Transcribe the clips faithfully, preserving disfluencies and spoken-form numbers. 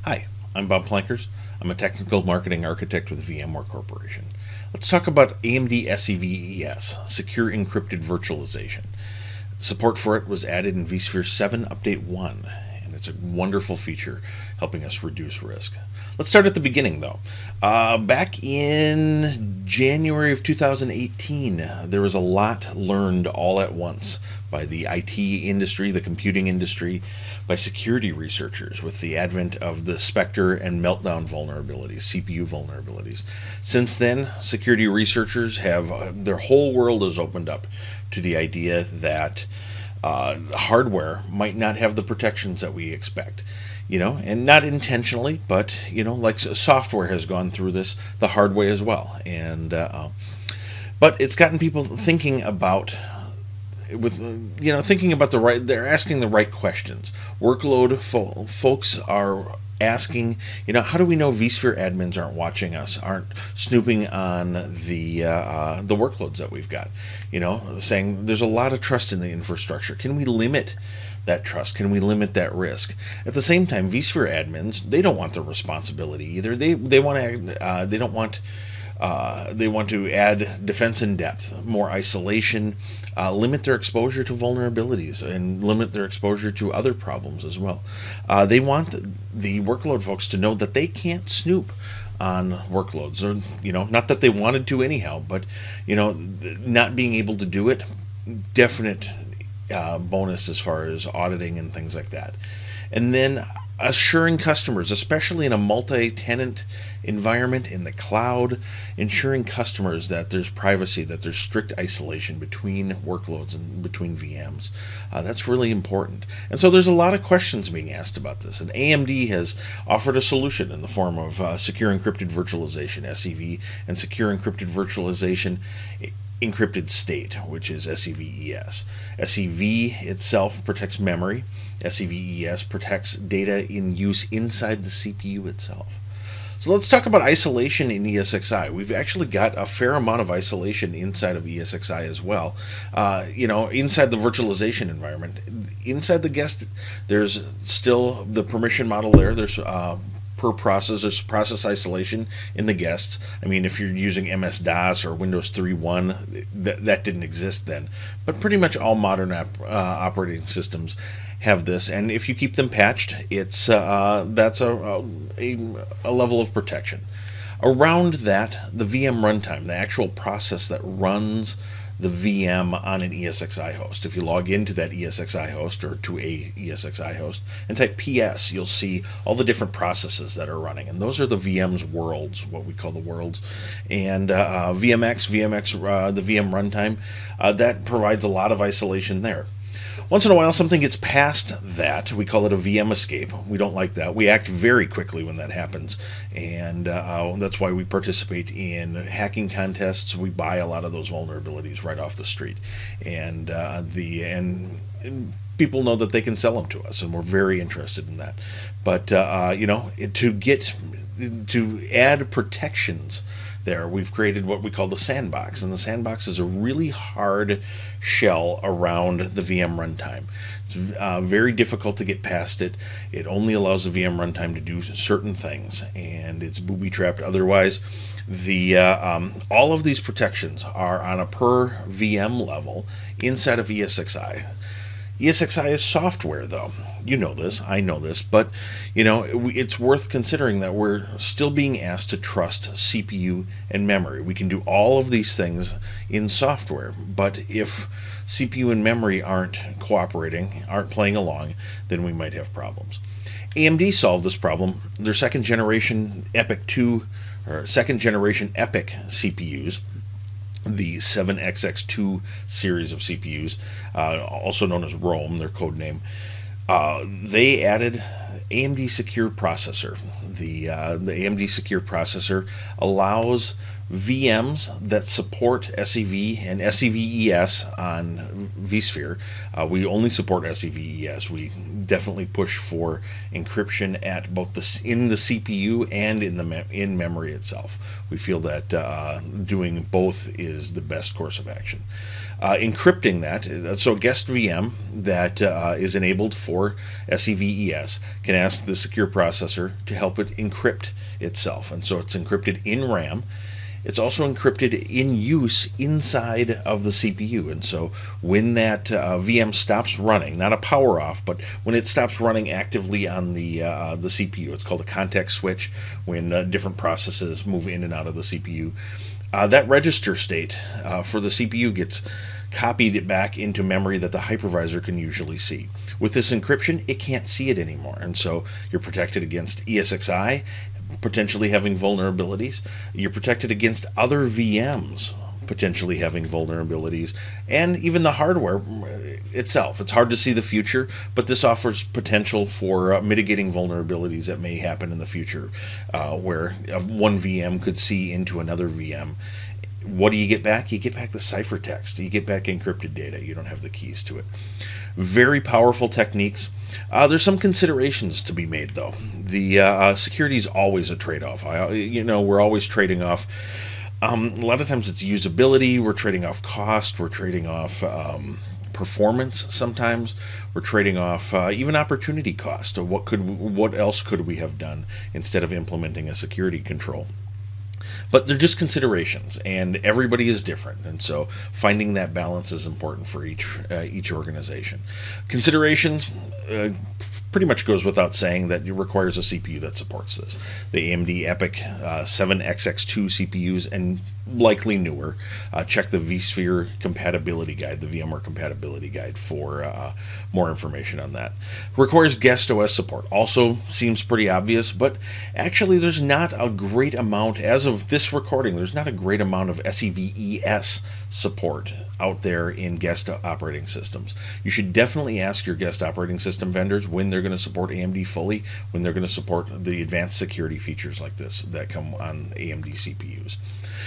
Hi, I'm Bob Plankers. I'm a technical marketing architect with VMware Corporation. Let's talk about A M D S E V E S, Secure Encrypted Virtualization. Support for it was added in vSphere seven Update one, and it's a wonderful feature helping us reduce risk. Let's start at the beginning, though. Uh, back in January of two thousand eighteen, there was a lot learned all at once by the I T industry, the computing industry, by security researchers with the advent of the Spectre and Meltdown vulnerabilities, C P U vulnerabilities. Since then, security researchers have, uh, their whole world has opened up to the idea that uh, hardware might not have the protections that we expect. You know, and not intentionally, but, you know, like software has gone through this the hard way as well. And, uh, but it's gotten people thinking about, with, you know, thinking about the right, they're asking the right questions. Workload fo- folks are asking, you know, how do we know vSphere admins aren't watching us, aren't snooping on the uh, uh, the workloads that we've got? You know, saying there's a lot of trust in the infrastructure. Can we limit that trust? Can we limit that risk? At the same time, vSphere admins, they don't want the responsibility either. They they want to uh, they don't want uh, they want to add defense in depth, more isolation, uh, limit their exposure to vulnerabilities, and limit their exposure to other problems as well. Uh, they want the, the workload folks to know that they can't snoop on workloads, or, you know, not that they wanted to anyhow, but, you know, not being able to do it, definite uh, bonus as far as auditing and things like that. And then assuring customers, especially in a multi-tenant environment in the cloud, ensuring customers that there's privacy, that there's strict isolation between workloads and between V Ms. Uh, that's really important. And so there's a lot of questions being asked about this. And A M D has offered a solution in the form of uh, Secure Encrypted Virtualization, S E V, and Secure Encrypted Virtualization Encrypted State, which is S E V E S. S E V itself protects memory. S E V E S protects data in use inside the C P U itself. So let's talk about isolation in ESXi. We've actually got a fair amount of isolation inside of ESXi as well. Uh, you know, inside the virtualization environment. Inside the guest, there's still the permission model there. There's uh, per process, there's process isolation in the guests. I mean, if you're using M S DOS or Windows three point one, th- that didn't exist then. But pretty much all modern app, uh, operating systems have this, and if you keep them patched, it's uh, that's a, a, a level of protection. Around that, the V M runtime, the actual process that runs the V M on an ESXi host. If you log into that ESXi host or to a ESXi host and type P S, you'll see all the different processes that are running, and those are the V M's worlds, what we call the worlds. And uh, V M X, V M X, uh, the V M runtime, uh, that provides a lot of isolation there. Once in a while, something gets past that. We call it a V M escape. We don't like that. We act very quickly when that happens, and uh, that's why we participate in hacking contests. We buy a lot of those vulnerabilities right off the street, and uh, the and, and people know that they can sell them to us, and we're very interested in that. But uh, you know, to get to add protections there, we've created what we call the sandbox, and the sandbox is a really hard shell around the V M runtime. It's uh, very difficult to get past it. It only allows the V M runtime to do certain things, and it's booby-trapped otherwise. The uh, um, all of these protections are on a per V M level inside of ESXi. ESXi is software, though. You know this, I know this, but you know, it's worth considering that we're still being asked to trust C P U and memory. We can do all of these things in software, but if C P U and memory aren't cooperating, aren't playing along, then we might have problems. A M D solved this problem. Their second generation EPYC two or second generation EPYC C P Us, the seven X X two series of C P Us, uh, also known as ROME, their code name, uh, they added A M D Secure Processor. The, uh, the A M D Secure Processor allows V Ms that support S E V and S E V E S on vSphere. Uh, we only support S E V E S. We definitely push for encryption at both the in the C P U and in the me in memory itself. We feel that uh, doing both is the best course of action. Uh, encrypting that, so a guest V M that uh, is enabled for S E V E S can ask the secure processor to help it encrypt itself, and so it's encrypted in RAM. It's also encrypted in use inside of the C P U, and so when that uh, V M stops running, not a power off, but when it stops running actively on the uh, the C P U, it's called a context switch. When uh, different processes move in and out of the C P U, uh, that register state uh, for the C P U gets copied back into memory that the hypervisor can usually see. With this encryption, it can't see it anymore, and so you're protected against E S X i potentially having vulnerabilities. You're protected against other V Ms potentially having vulnerabilities, and even the hardware itself. It's hard to see the future, but this offers potential for uh, mitigating vulnerabilities that may happen in the future, uh, where one V M could see into another V M. What do you get back? You get back the ciphertext. You get back encrypted data. You don't have the keys to it. Very powerful techniques. Uh, there's some considerations to be made, though. The uh, security is always a trade-off. I, you know, we're always trading off. Um, a lot of times it's usability. We're trading off cost. We're trading off um, performance. Sometimes we're trading off uh, even opportunity cost. What could, what else could we have done instead of implementing a security control? But they're just considerations, and everybody is different, and so finding that balance is important for each uh, each organization. Considerations uh, pretty much goes without saying that it requires a C P U that supports this. The A M D EPYC uh, seven X X two C P Us, and likely newer. Uh, check the vSphere compatibility guide, the VMware compatibility guide, for uh, more information on that. Requires guest O S support. Also seems pretty obvious, but actually there's not a great amount, as of this recording, there's not a great amount of S E V E S support out there in guest operating systems. You should definitely ask your guest operating system vendors when they're going to support A M D fully, when they're going to support the advanced security features like this that come on A M D C P Us.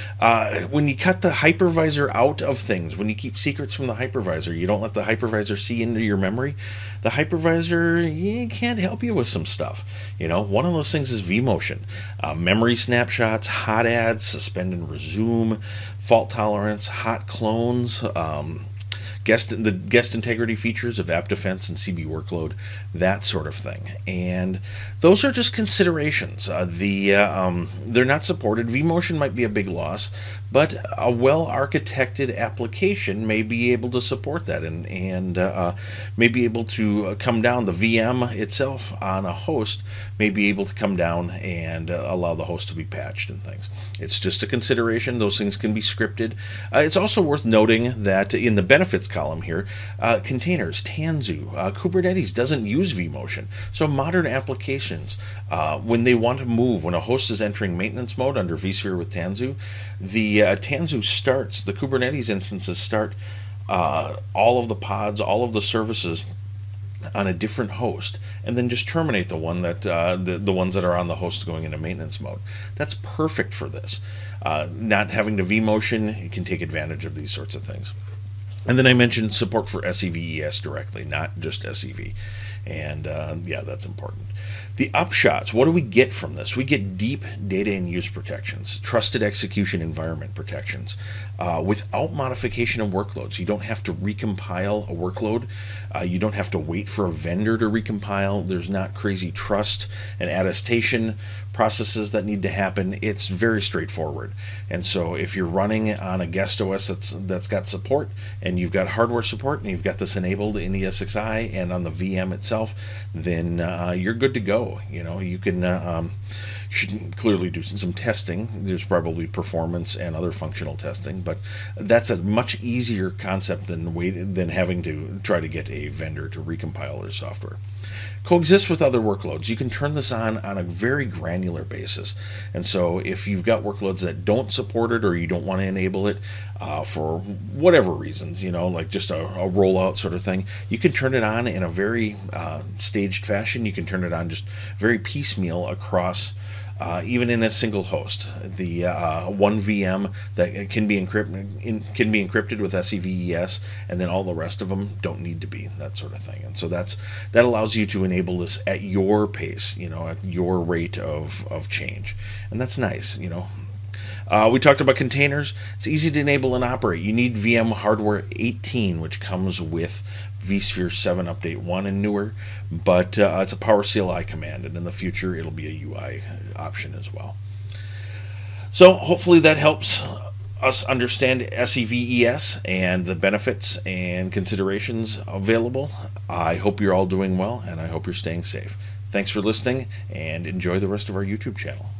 Uh, when you cut the hypervisor out of things, when you keep secrets from the hypervisor, you don't let the hypervisor see into your memory, the hypervisor yeah, can't help you with some stuff. You know, one of those things is vMotion. Uh, memory snapshots, hot adds, suspend and resume, fault tolerance, hot clones, um, guest the guest integrity features of app defense and C B workload, that sort of thing. And those are just considerations. Uh, the uh, um, they're not supported. vMotion might be a big loss, but a well-architected application may be able to support that, and and uh, may be able to come down. The V M itself on a host may be able to come down and uh, allow the host to be patched and things. It's just a consideration. Those things can be scripted. Uh, it's also worth noting that in the benefits column here, uh, containers, Tanzu, uh, Kubernetes doesn't use vMotion. So modern applications, uh, when they want to move, when a host is entering maintenance mode under vSphere with Tanzu, the uh, Tanzu starts, the Kubernetes instances start uh, all of the pods, all of the services on a different host, and then just terminate the one that uh, the, the ones that are on the host going into maintenance mode. That's perfect for this. Uh, not having to vMotion, you can take advantage of these sorts of things. And then I mentioned support for S E V E S directly, not just S E V. And uh, yeah, that's important. The upshots, what do we get from this? We get deep data and use protections, trusted execution environment protections, uh, without modification of workloads. You don't have to recompile a workload. Uh, you don't have to wait for a vendor to recompile. There's not crazy trust and attestation processes that need to happen. It's very straightforward. And so if you're running on a guest O S that's that's got support, and you've got hardware support, and you've got this enabled in E S X i and on the V M itself, then uh, you're good to go. You know, you can uh, um, should clearly do some testing. There's probably performance and other functional testing, but that's a much easier concept than wait than having to try to get a vendor to recompile their software. Coexist with other workloads. You can turn this on on a very granular basis, and so if you've got workloads that don't support it or you don't want to enable it, uh, for whatever reasons, you know, like just a, a rollout sort of thing, you can turn it on in a very uh, staged fashion. You can turn it on just very piecemeal across, uh, even in a single host. The uh, one V M that can be encrypted in, can be encrypted with S E V E S, and then all the rest of them don't need to be, that sort of thing. And so that's that allows you to enable this at your pace, you know, at your rate of of change, and that's nice, you know. Uh, we talked about containers. It's easy to enable and operate. You need V M Hardware eighteen, which comes with vSphere seven Update one and newer, but uh, it's a Power C L I command, and in the future it'll be a U I option as well. So hopefully that helps us understand S E V E S and the benefits and considerations available. I hope you're all doing well, and I hope you're staying safe. Thanks for listening, and enjoy the rest of our YouTube channel.